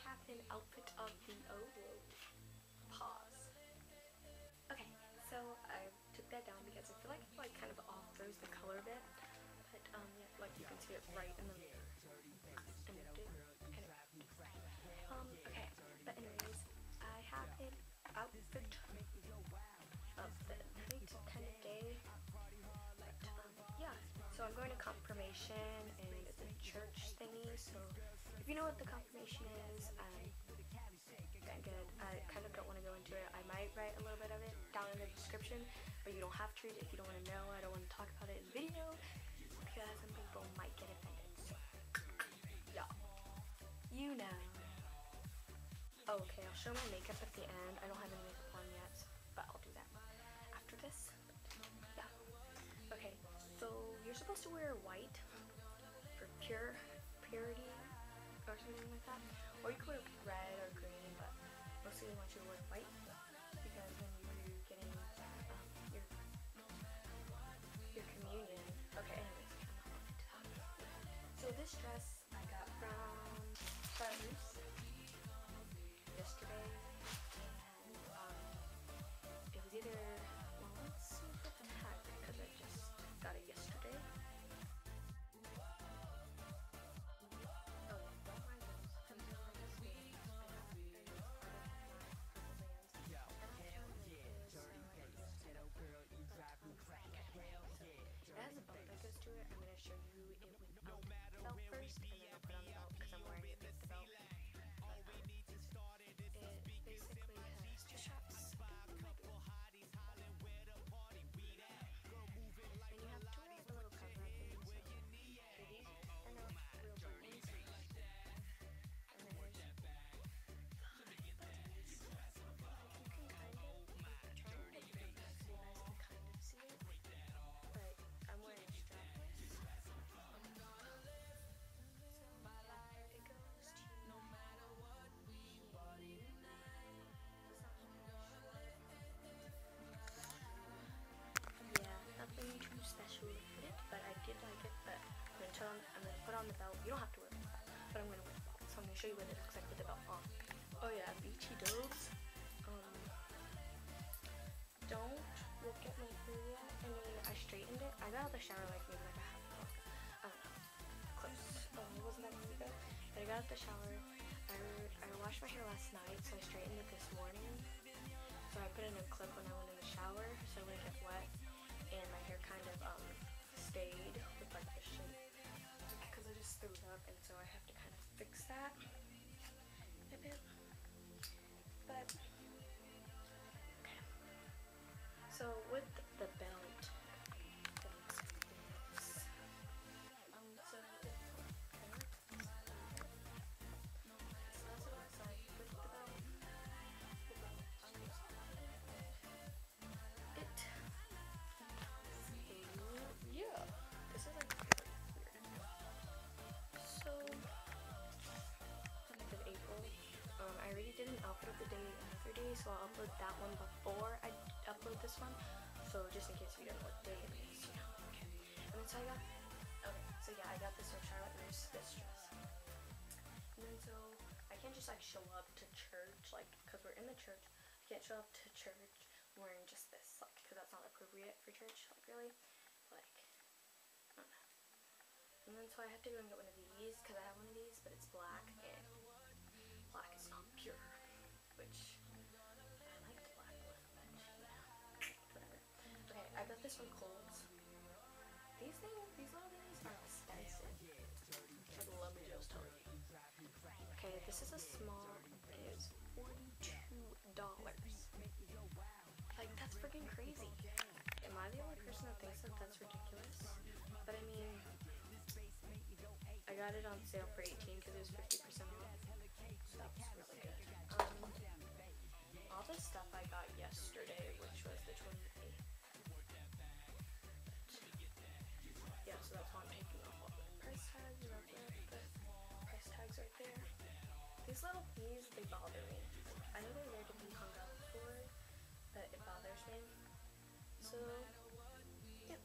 have an outfit of the pause. Okay, so I took that down because I feel like it kind of off-throws the color a bit. But yeah, like you can see it right in the mirror. Okay, but anyways, I have an outfit of the night kind of day. But yeah, so I'm going to confirmation, and it's a church thingy. So if you know what the confirmation is, good. I kind of don't want to go into it. I might write a little bit of it down in the description, but you don't have to read it if you don't want to know. I don't want to talk about it in video because some people might get offended. So yeah, you know. Oh, okay, I'll show my makeup at the end. I don't have any makeup on yet, but I'll do that after this. But, yeah. Okay, so you're supposed to wear white for purity or something like that, or you could wear red or green, but mostly I want you to wear white because when you're getting your communion. Okay, anyways, so this dress I got from Friends yesterday, and it was either, well, let's see the tag because I just got it yesterday. To it. I'm going to show you it without the belt first, and then I'll put on the belt because I'm wearing it with the belt. It basically has two straps, and you have to wear a little cover thing. So these are not real buttons, and there's five buttons. You can kind of try and put them back so you guys can kind of see it, but I'm wearing a strapless. So yeah, it goes to yeah, nothing too special with it, but I did like it. But I'm gonna put on the belt. You don't have to wear the belt, but I'm gonna wear the belt. So I'm gonna show you what it looks like with the belt on. Oh yeah, beachy doves. Don't look at my hair yet. I mean, I straightened it. I got out of the shower like maybe like a half an hour. I don't know. Close. It wasn't that long ago. But I got out of the shower. I washed my hair last night, so I straightened it this morning. So I put in a clip when I went in the shower, so it wouldn't get wet. And my hair kind of stayed with like the shape because I just threw it up, and so I have to kind of fix that a bit. But okay. So with the belt, so it's that's what it looks like with the belt. Yeah, this is like weird. So end of April. I already did an outfit of the day another day, so I'll upload that one before I upload this one. So just in case you don't know what day it is, you know. Okay. And then so I got this from Charlotte Russe, this dress. And then so I can't just like show up to church, like, cause we're in the church. I can't show up to church wearing just this, like, cause that's not appropriate for church, like really. Like, I don't know. And then so I had to go and get one of these because I have one of these, but it's black, and black is not pure, which I like the black one, but yeah, whatever. Okay, I got this from Kohl's. These little things are expensive. Let me just tell you. Okay, this is a small. It is $42. Like, that's freaking crazy. Am I the only person that thinks that that's ridiculous? But I mean, I got it on sale for $18 because it was 50% off. So that was really good. All this stuff I got yesterday, which was the 28th. Yeah, so that's why I'm taking off all the price tags. You know, the price tags right there. These little things, they bother me. I know they're there to be hung up for, but it bothers me. So, yeah.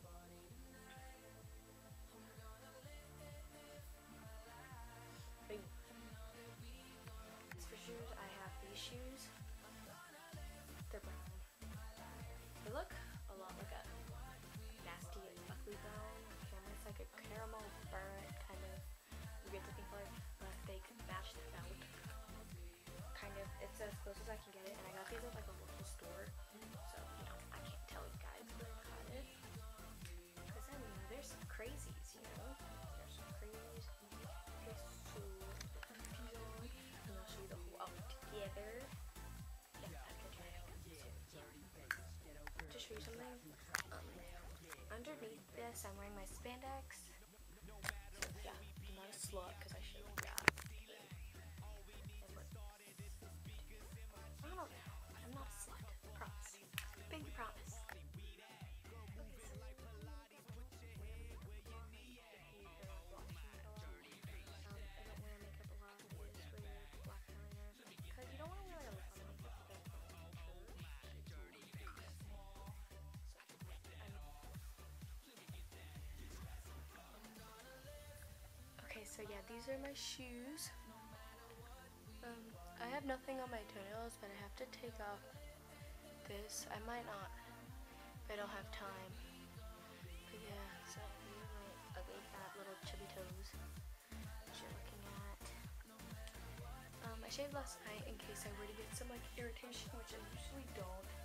blue brown camera. It's like a caramel burnt kind of weird looking color, but they could match the belt. Kind of, it's as close as I can get it, and I got these at like a local store, so you know I can't tell you guys where I got it, because I mean there's some crazies, you know, there's some crazies. Okay, so put these on, and I'll show you the whole outfit together. Yeah, after today. So yeah, to show you something. Underneath this, I'm wearing my spandex. So yeah, I'm not a slut because I showed you that. I don't know. I'm not a slut. Promise. Big promise. Okay, so I don't wear makeup a lot. I just wear black eyeliner because you don't want to wear like a lot of makeup because okay, so yeah, these are my shoes. I have nothing on my toenails, but I have to take off this. I might not if I don't have time. But yeah, so these are my ugly fat little chubby toes that you're looking at. I shaved last night in case I were to get some like irritation, which I usually don't.